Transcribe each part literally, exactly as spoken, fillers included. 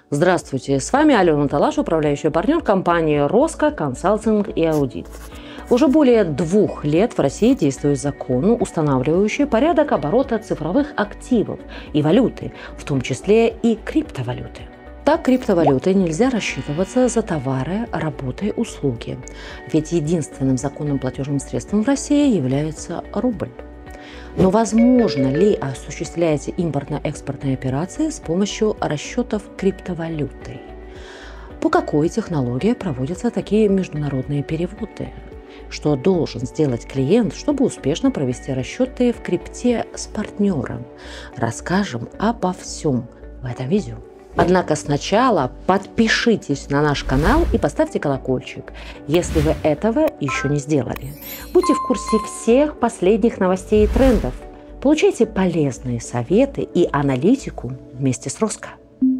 Здравствуйте, с вами Алена Талаш, управляющий партнер компании «Роско Консалтинг и Аудит». Уже более двух лет в России действует закон, устанавливающий порядок оборота цифровых активов и валюты, в том числе и криптовалюты. Так, криптовалютой нельзя рассчитываться за товары, работы и услуги, ведь единственным законным платежным средством в России является рубль. Но возможно ли осуществлять импортно-экспортные операции с помощью расчетов криптовалютой? По какой технологии проводятся такие международные переводы? Что должен сделать клиент, чтобы успешно провести расчеты в крипте с партнером? Расскажем обо всем в этом видео. Однако сначала подпишитесь на наш канал и поставьте колокольчик, если вы этого еще не сделали. Будьте в курсе всех последних новостей и трендов. Получайте полезные советы и аналитику вместе с Роско.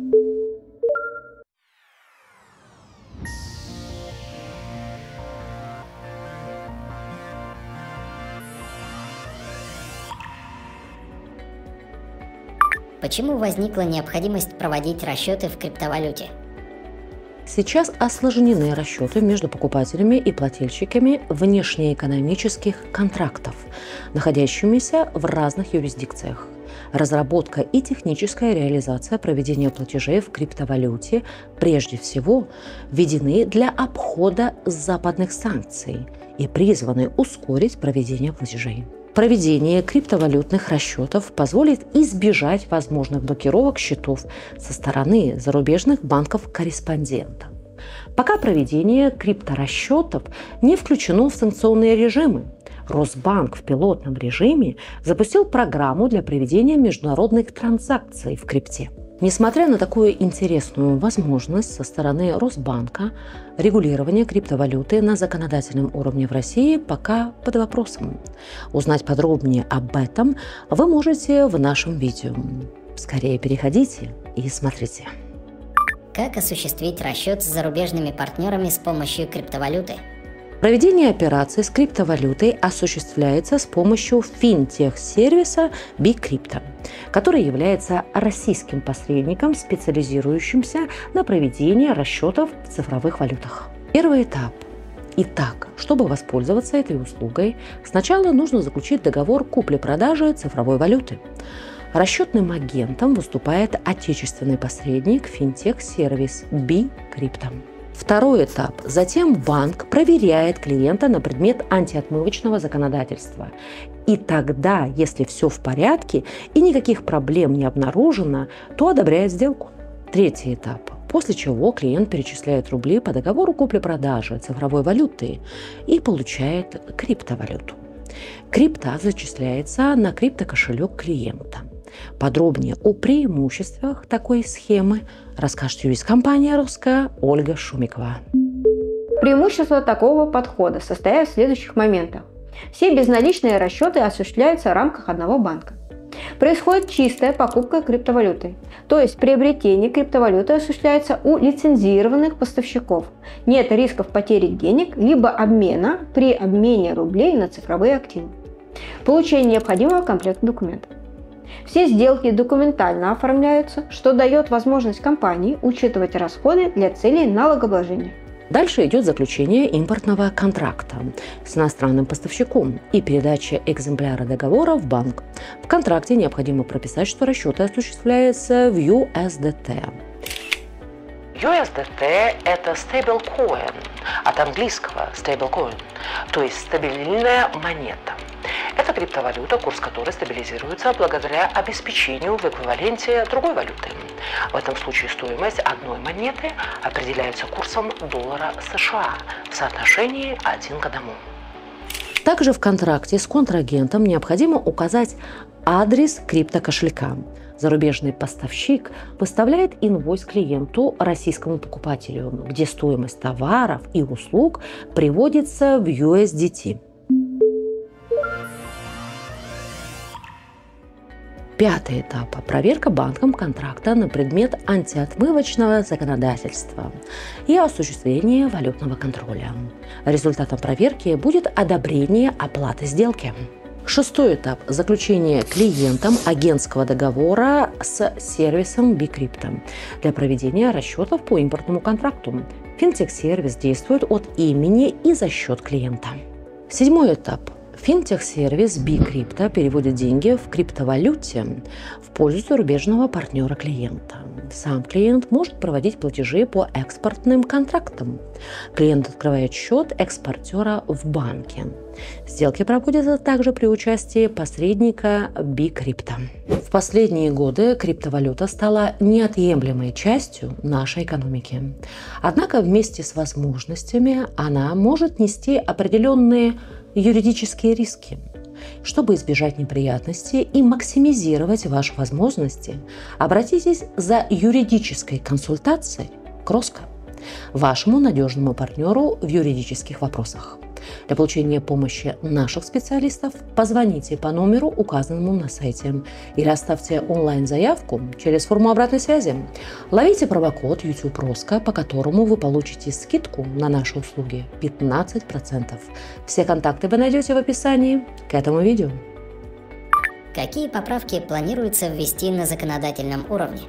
Почему возникла необходимость проводить расчеты в криптовалюте? Сейчас осложнены расчеты между покупателями и плательщиками внешнеэкономических контрактов, находящимися в разных юрисдикциях. Разработка и техническая реализация проведения платежей в криптовалюте прежде всего введены для обхода западных санкций и призваны ускорить проведение платежей. Проведение криптовалютных расчетов позволит избежать возможных блокировок счетов со стороны зарубежных банков-корреспондентов. Пока проведение крипторасчетов не включено в санкционные режимы, Росбанк в пилотном режиме запустил программу для проведения международных транзакций в крипте. Несмотря на такую интересную возможность со стороны Росбанка, регулирование криптовалюты на законодательном уровне в России пока под вопросом. Узнать подробнее об этом вы можете в нашем видео. Скорее переходите и смотрите. Как осуществить расчет с зарубежными партнерами с помощью криптовалюты? Проведение операций с криптовалютой осуществляется с помощью финтех-сервиса BitCrypto, который является российским посредником, специализирующимся на проведении расчетов в цифровых валютах. Первый этап. Итак, чтобы воспользоваться этой услугой, сначала нужно заключить договор купли-продажи цифровой валюты. Расчетным агентом выступает отечественный посредник финтех-сервис BitCrypto. Второй этап. Затем банк проверяет клиента на предмет антиотмывочного законодательства. И тогда, если все в порядке и никаких проблем не обнаружено, то одобряет сделку. Третий этап. После чего клиент перечисляет рубли по договору купли-продажи цифровой валюты и получает криптовалюту. Крипта зачисляется на криптокошелек клиента. Подробнее о преимуществах такой схемы расскажет юрист компании «Роско» Ольга Шумикова. Преимущества такого подхода состоят в следующих моментах. Все безналичные расчеты осуществляются в рамках одного банка. Происходит чистая покупка криптовалюты, то есть приобретение криптовалюты осуществляется у лицензированных поставщиков. Нет рисков потери денег либо обмена при обмене рублей на цифровые активы. Получение необходимого комплекта документов. Все сделки документально оформляются, что дает возможность компании учитывать расходы для целей налогообложения. Дальше идет заключение импортного контракта с иностранным поставщиком и передача экземпляра договора в банк. В контракте необходимо прописать, что расчеты осуществляются в ю эс ди ти. ю эс ди ти – это stablecoin, от английского stablecoin, то есть стабильная монета. Это криптовалюта, курс которой стабилизируется благодаря обеспечению в эквиваленте другой валюты. В этом случае стоимость одной монеты определяется курсом доллара США в соотношении один к одному. Также в контракте с контрагентом необходимо указать адрес криптокошелька. Зарубежный поставщик выставляет инвойс клиенту, российскому покупателю, где стоимость товаров и услуг приводится в ю эс ди ти. Пятый этап – проверка банком контракта на предмет антиотмывочного законодательства и осуществление валютного контроля. Результатом проверки будет одобрение оплаты сделки. Шестой этап – заключение клиентом агентского договора с сервисом BCrypto для проведения расчетов по импортному контракту. Финтех-сервис действует от имени и за счет клиента. Седьмой этап. Финтех-сервис BCrypto переводит деньги в криптовалюте в пользу зарубежного партнера клиента. Сам клиент может проводить платежи по экспортным контрактам. Клиент открывает счет экспортера в банке. Сделки проводятся также при участии посредника BCrypto. В последние годы криптовалюта стала неотъемлемой частью нашей экономики. Однако вместе с возможностями она может нести определенные юридические риски. Чтобы избежать неприятностей и максимизировать ваши возможности, обратитесь за юридической консультацией к Роско, вашему надежному партнеру в юридических вопросах. Для получения помощи наших специалистов позвоните по номеру, указанному на сайте, или оставьте онлайн-заявку через форму обратной связи. Ловите промокод YouTube Роско, по которому вы получите скидку на наши услуги пятнадцать процентов. Все контакты вы найдете в описании к этому видео. Какие поправки планируется ввести на законодательном уровне?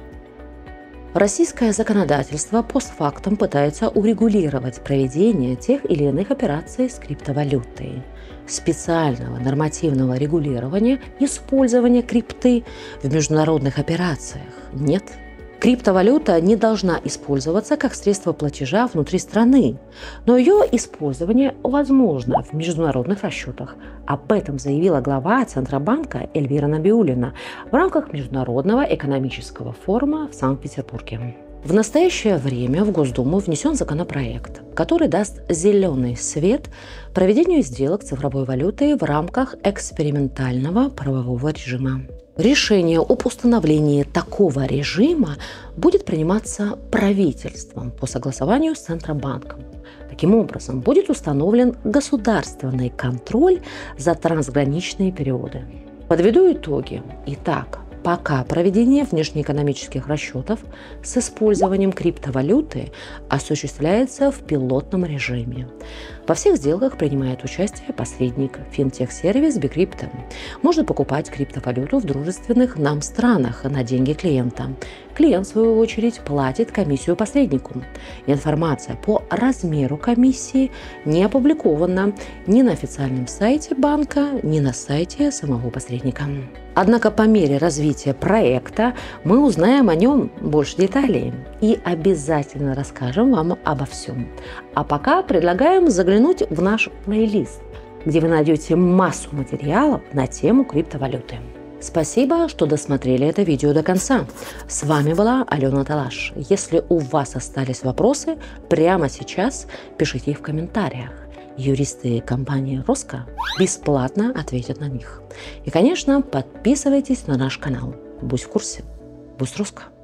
Российское законодательство постфактум пытается урегулировать проведение тех или иных операций с криптовалютой. Специального нормативного регулирования использования крипты в международных операциях нет. Криптовалюта не должна использоваться как средство платежа внутри страны, но ее использование возможно в международных расчетах. Об этом заявила глава Центробанка Эльвира Набиуллина в рамках Международного экономического форума в Санкт-Петербурге. В настоящее время в Госдуму внесен законопроект, который даст зеленый свет проведению сделок цифровой валютой в рамках экспериментального правового режима. Решение об установлении такого режима будет приниматься правительством по согласованию с Центробанком. Таким образом, будет установлен государственный контроль за трансграничные переводы. Подведу итоги. Итак, пока проведение внешнеэкономических расчетов с использованием криптовалюты осуществляется в пилотном режиме. Во всех сделках принимает участие посредник финтех-сервис BCrypto. Можно покупать криптовалюту в дружественных нам странах на деньги клиента. Клиент, в свою очередь, платит комиссию посреднику. Информация по размеру комиссии не опубликована ни на официальном сайте банка, ни на сайте самого посредника. Однако по мере развития проекта мы узнаем о нем больше деталей и обязательно расскажем вам обо всем. А пока предлагаем заглянуть в наш плейлист, где вы найдете массу материалов на тему криптовалюты. Спасибо, что досмотрели это видео до конца. С вами была Алена Талаш. Если у вас остались вопросы, прямо сейчас пишите их в комментариях. Юристы компании Роско бесплатно ответят на них. И, конечно, подписывайтесь на наш канал. Будь в курсе. Будь Роско.